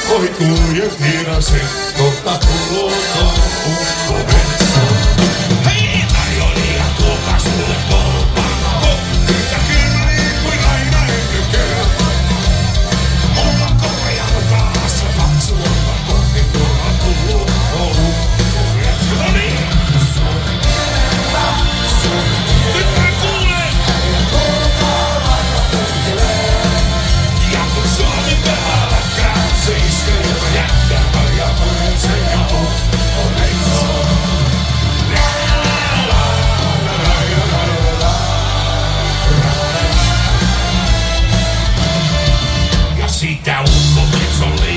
Oi kulje virasi, kohta tulotaan ukkometso. Hei, tarjoilija, tuokaa sulle kolpakko. Yhtä kylliin kuin aina ennen kerran. Olla korjalla taas ja kaksi vuotta kohti tuolla tulotaan ukkometso. No niin! Nyt mä kuulen! Ja kun Suomi päällä käy, se iskee joka jättää ja sen ja on heitso. Ja sitä ukkometson